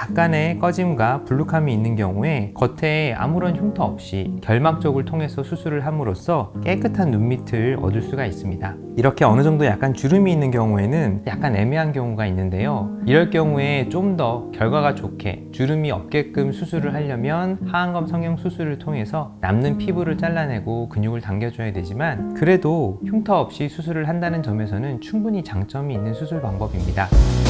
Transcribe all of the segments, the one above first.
약간의 꺼짐과 불룩함이 있는 경우에 겉에 아무런 흉터 없이 결막 쪽을 통해서 수술을 함으로써 깨끗한 눈 밑을 얻을 수가 있습니다. 이렇게 어느 정도 약간 주름이 있는 경우에는 약간 애매한 경우가 있는데요, 이럴 경우에 좀 더 결과가 좋게 주름이 없게끔 수술을 하려면 하안검 성형 수술을 통해서 남는 피부를 잘라내고 근육을 당겨줘야 되지만, 그래도 흉터 없이 수술을 한다는 점에서는 충분히 장점이 있는 수술 방법입니다.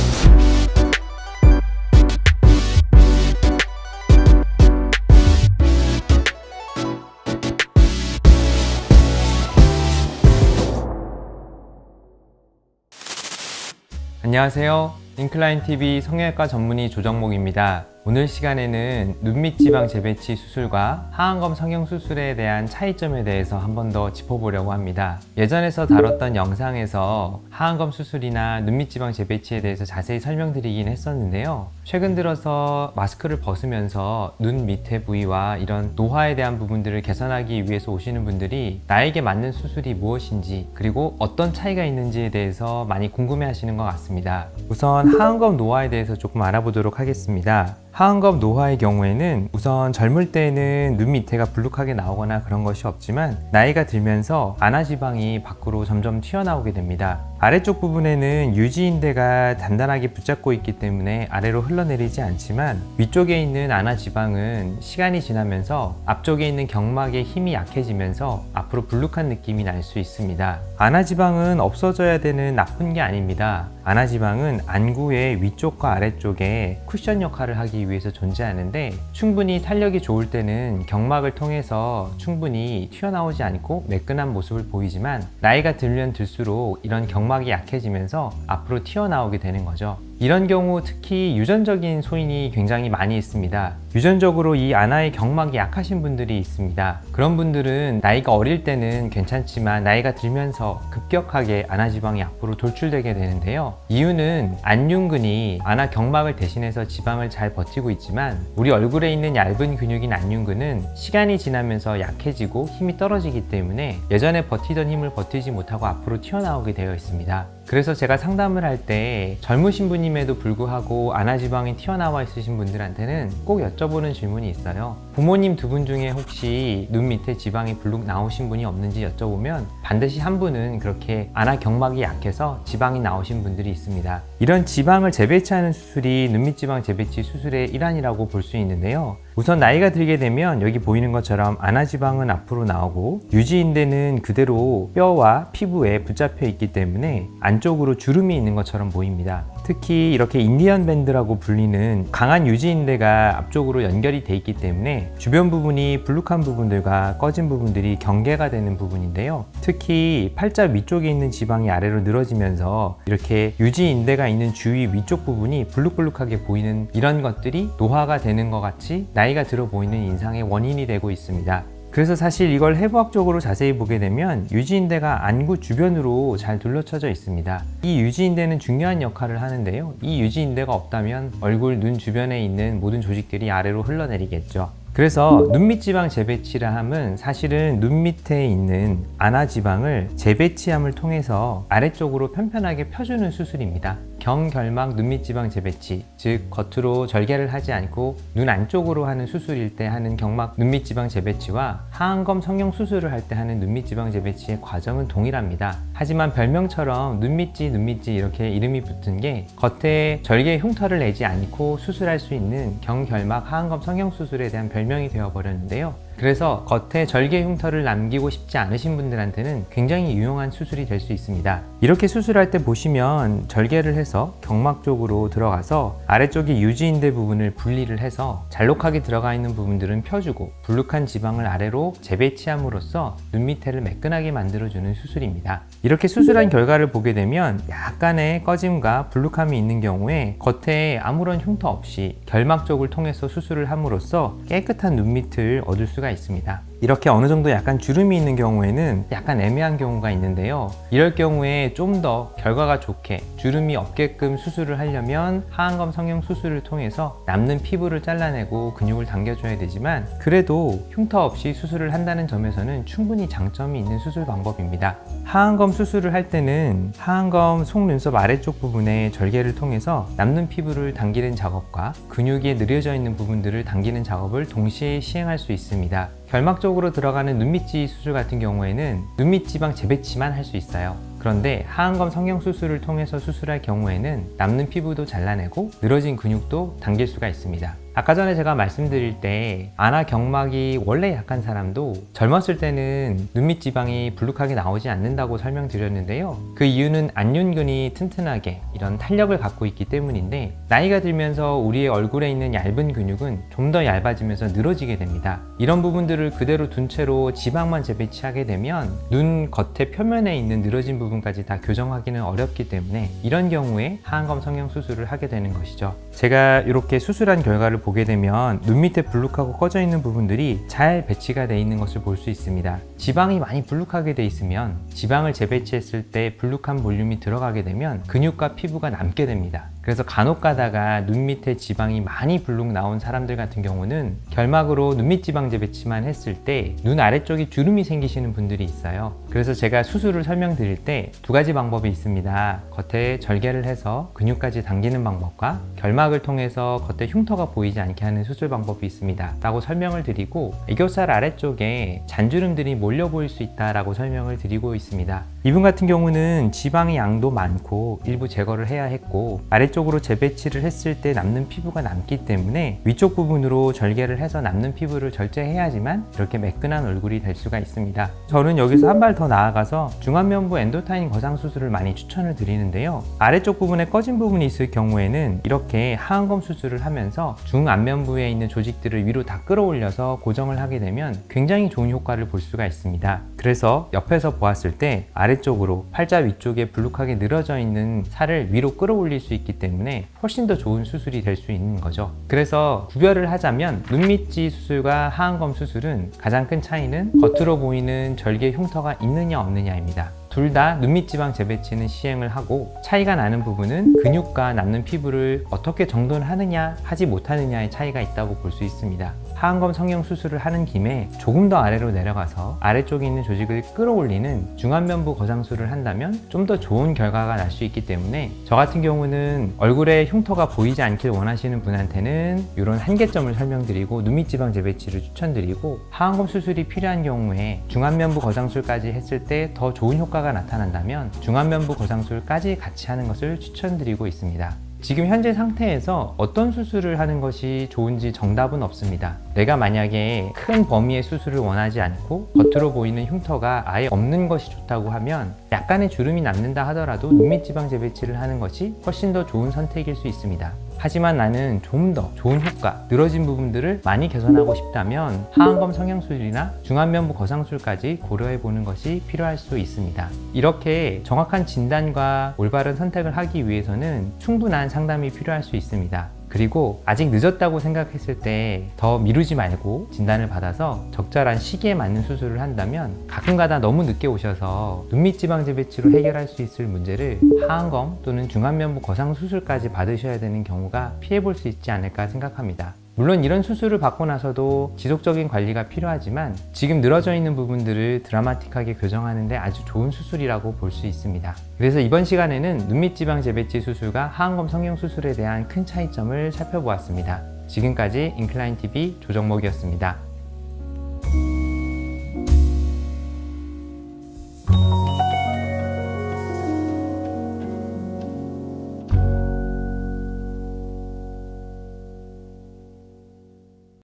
안녕하세요. 인클라인TV 성형외과 전문의 조정목입니다. 오늘 시간에는 눈밑 지방 재배치 수술과 하안검 성형 수술에 대한 차이점에 대해서 한 번 더 짚어보려고 합니다. 예전에서 다뤘던 영상에서 하안검 수술이나 눈밑 지방 재배치에 대해서 자세히 설명드리긴 했었는데요, 최근 들어서 마스크를 벗으면서 눈 밑에 부위와 이런 노화에 대한 부분들을 개선하기 위해서 오시는 분들이 나에게 맞는 수술이 무엇인지, 그리고 어떤 차이가 있는지에 대해서 많이 궁금해 하시는 것 같습니다. 우선 하안검 노화에 대해서 조금 알아보도록 하겠습니다. 하안검 노화의 경우에는 우선 젊을 때는 눈 밑에가 불룩하게 나오거나 그런 것이 없지만, 나이가 들면서 안아지방이 밖으로 점점 튀어나오게 됩니다. 아래쪽 부분에는 유지인대가 단단하게 붙잡고 있기 때문에 아래로 흘러내리지 않지만, 위쪽에 있는 안아지방은 시간이 지나면서 앞쪽에 있는 경막의 힘이 약해지면서 앞으로 불룩한 느낌이 날 수 있습니다. 안아지방은 없어져야 되는 나쁜 게 아닙니다. 안아지방은 안구의 위쪽과 아래쪽에 쿠션 역할을 하기 위해서 존재하는데, 충분히 탄력이 좋을 때는 경막을 통해서 충분히 튀어나오지 않고 매끈한 모습을 보이지만, 나이가 들면 들수록 이런 경막이 약해지면서 앞으로 튀어나오게 되는 거죠. 이런 경우 특히 유전적인 소인이 굉장히 많이 있습니다. 유전적으로 이 안아의 경막이 약하신 분들이 있습니다. 그런 분들은 나이가 어릴 때는 괜찮지만 나이가 들면서 급격하게 안아지방이 앞으로 돌출되게 되는데요, 이유는 안윤근이 안아 경막을 대신해서 지방을 잘 버티고 있지만, 우리 얼굴에 있는 얇은 근육인 안윤근은 시간이 지나면서 약해지고 힘이 떨어지기 때문에 예전에 버티던 힘을 버티지 못하고 앞으로 튀어나오게 되어 있습니다. 그래서 제가 상담을 할 때 젊으신 분임에도 불구하고 안아지방이 튀어나와 있으신 분들한테는 꼭 여쭤보는 질문이 있어요. 부모님 두 분 중에 혹시 눈 밑에 지방이 불룩 나오신 분이 없는지 여쭤보면 반드시 한 분은 그렇게 안아 경막이 약해서 지방이 나오신 분들이 있습니다. 이런 지방을 재배치하는 수술이 눈밑 지방 재배치 수술의 일환이라고 볼 수 있는데요, 우선 나이가 들게 되면 여기 보이는 것처럼 안아지방은 앞으로 나오고 유지인대는 그대로 뼈와 피부에 붙잡혀 있기 때문에 안쪽으로 주름이 있는 것처럼 보입니다. 특히 이렇게 인디언 밴드라고 불리는 강한 유지인대가 앞쪽으로 연결이 돼 있기 때문에 주변 부분이 불룩한 부분들과 꺼진 부분들이 경계가 되는 부분인데요, 특히 팔자 위쪽에 있는 지방이 아래로 늘어지면서 이렇게 유지인대가 있는 주위 위쪽 부분이 불룩불룩하게 보이는 이런 것들이 노화가 되는 것 같이 나이가 들어 보이는 인상의 원인이 되고 있습니다. 그래서 사실 이걸 해부학적으로 자세히 보게 되면 유지인대가 안구 주변으로 잘 둘러쳐져 있습니다. 이 유지인대는 중요한 역할을 하는데요, 이 유지인대가 없다면 얼굴, 눈 주변에 있는 모든 조직들이 아래로 흘러내리겠죠. 그래서 눈밑 지방 재배치라 함은 사실은 눈 밑에 있는 안아지방을 재배치함을 통해서 아래쪽으로 편편하게 펴주는 수술입니다. 경결막 눈밑 지방 재배치, 즉 겉으로 절개를 하지 않고 눈 안쪽으로 하는 수술일 때 하는 경막 눈밑 지방 재배치와 하안검 성형 수술을 할 때 하는 눈밑 지방 재배치의 과정은 동일합니다. 하지만 별명처럼 눈밑지 이렇게 이름이 붙은 게 겉에 절개 흉터를 내지 않고 수술할 수 있는 경결막 하안검 성형 수술에 대한 별명이 되어버렸는데요, 그래서 겉에 절개 흉터를 남기고 싶지 않으신 분들한테는 굉장히 유용한 수술이 될 수 있습니다. 이렇게 수술할 때 보시면 절개를 해서 경막 쪽으로 들어가서 아래쪽에 유지인대 부분을 분리를 해서 잘록하게 들어가 있는 부분들은 펴주고, 불룩한 지방을 아래로 재배치함으로써 눈 밑에를 매끈하게 만들어주는 수술입니다. 이렇게 수술한 결과를 보게 되면 약간의 꺼짐과 불룩함이 있는 경우에 겉에 아무런 흉터 없이 결막 쪽을 통해서 수술을 함으로써 깨끗한 눈 밑을 얻을 수가 있습니다. 이렇게 어느 정도 약간 주름이 있는 경우에는 약간 애매한 경우가 있는데요. 이럴 경우에 좀 더 결과가 좋게 주름이 없게끔 수술을 하려면 하안검 성형 수술을 통해서 남는 피부를 잘라내고 근육을 당겨줘야 되지만, 그래도 흉터 없이 수술을 한다는 점에서는 충분히 장점이 있는 수술 방법입니다. 하안검 수술을 할 때는 하안검 속눈썹 아래쪽 부분에 절개를 통해서 남는 피부를 당기는 작업과 근육이 늘여져 있는 부분들을 당기는 작업을 동시에 시행할 수 있습니다. 결막적으로 들어가는 눈밑지 수술 같은 경우에는 눈밑지방 재배치만 할 수 있어요. 그런데 하안검 성형 수술을 통해서 수술할 경우에는 남는 피부도 잘라내고 늘어진 근육도 당길 수가 있습니다. 아까 전에 제가 말씀드릴 때 안아 경막이 원래 약한 사람도 젊었을 때는 눈밑 지방이 불룩하게 나오지 않는다고 설명드렸는데요. 그 이유는 안윤근이 튼튼하게 이런 탄력을 갖고 있기 때문인데, 나이가 들면서 우리의 얼굴에 있는 얇은 근육은 좀 더 얇아지면서 늘어지게 됩니다. 이런 부분들을 그대로 둔 채로 지방만 재배치하게 되면 눈 겉에 표면에 있는 늘어진 부분까지 다 교정하기는 어렵기 때문에 이런 경우에 하안검 성형 수술을 하게 되는 것이죠. 제가 이렇게 수술한 결과를 보게 되면 눈 밑에 불룩하고 꺼져 있는 부분들이 잘 배치가 되어 있는 것을 볼 수 있습니다. 지방이 많이 불룩하게 돼 있으면 지방을 재배치했을 때 불룩한 볼륨이 들어가게 되면 근육과 피부가 남게 됩니다. 그래서 간혹 가다가 눈 밑에 지방이 많이 불룩 나온 사람들 같은 경우는 결막으로 눈밑 지방 재배치만 했을 때 눈 아래쪽에 주름이 생기시는 분들이 있어요. 그래서 제가 수술을 설명드릴 때 두 가지 방법이 있습니다. 겉에 절개를 해서 근육까지 당기는 방법과 결막을 통해서 겉에 흉터가 보이지 않게 하는 수술 방법이 있습니다 라고 설명을 드리고, 애교살 아래쪽에 잔주름들이 몰려 보일 수 있다 라고 설명을 드리고 있습니다. 이분 같은 경우는 지방의 양도 많고 일부 제거를 해야 했고, 아래쪽으로 재배치를 했을 때 남는 피부가 남기 때문에 위쪽 부분으로 절개를 해서 남는 피부를 절제해야지만 이렇게 매끈한 얼굴이 될 수가 있습니다. 저는 여기서 한 발 더 나아가서 중안면부 엔도타인 거상 수술을 많이 추천을 드리는데요. 아래쪽 부분에 꺼진 부분이 있을 경우에는 이렇게 하안검 수술을 하면서 중안면부에 있는 조직들을 위로 다 끌어올려서 고정을 하게 되면 굉장히 좋은 효과를 볼 수가 있습니다. 그래서 옆에서 보았을 때 아래쪽으로 팔자 위쪽에 불룩하게 늘어져 있는 살을 위로 끌어올릴 수 있기 때문에 훨씬 더 좋은 수술이 될 수 있는 거죠. 그래서 구별을 하자면 눈밑지 수술과 하안검 수술은 가장 큰 차이는 겉으로 보이는 절개 흉터가 있느냐 없느냐입니다. 둘 다 눈밑 지방 재배치는 시행을 하고, 차이가 나는 부분은 근육과 남는 피부를 어떻게 정돈하느냐 하지 못하느냐의 차이가 있다고 볼 수 있습니다. 하안검 성형 수술을 하는 김에 조금 더 아래로 내려가서 아래쪽에 있는 조직을 끌어올리는 중안면부 거상술을 한다면 좀 더 좋은 결과가 날 수 있기 때문에, 저 같은 경우는 얼굴에 흉터가 보이지 않길 원하시는 분한테는 이런 한계점을 설명드리고 눈밑 지방 재배치를 추천드리고, 하안검 수술이 필요한 경우에 중안면부 거상술까지 했을 때 더 좋은 효과가 나타난다면 중안면부 거상술까지 같이 하는 것을 추천드리고 있습니다. 지금 현재 상태에서 어떤 수술을 하는 것이 좋은지 정답은 없습니다. 내가 만약에 큰 범위의 수술을 원하지 않고 겉으로 보이는 흉터가 아예 없는 것이 좋다고 하면 약간의 주름이 남는다 하더라도 눈밑 지방 재배치를 하는 것이 훨씬 더 좋은 선택일 수 있습니다. 하지만 나는 좀 더 좋은 효과, 늘어진 부분들을 많이 개선하고 싶다면 하안검 성형술이나 중안면부 거상술까지 고려해 보는 것이 필요할 수 있습니다. 이렇게 정확한 진단과 올바른 선택을 하기 위해서는 충분한 상담이 필요할 수 있습니다. 그리고 아직 늦었다고 생각했을 때 더 미루지 말고 진단을 받아서 적절한 시기에 맞는 수술을 한다면 가끔가다 너무 늦게 오셔서 눈밑 지방 재배치로 해결할 수 있을 문제를 하안검 또는 중안면부 거상 수술까지 받으셔야 되는 경우가 피해볼 수 있지 않을까 생각합니다. 물론 이런 수술을 받고 나서도 지속적인 관리가 필요하지만 지금 늘어져 있는 부분들을 드라마틱하게 교정하는 데 아주 좋은 수술이라고 볼 수 있습니다. 그래서 이번 시간에는 눈밑 지방 재배치 수술과 하안검 성형 수술에 대한 큰 차이점을 살펴보았습니다. 지금까지 인클라인TV 조정목이었습니다.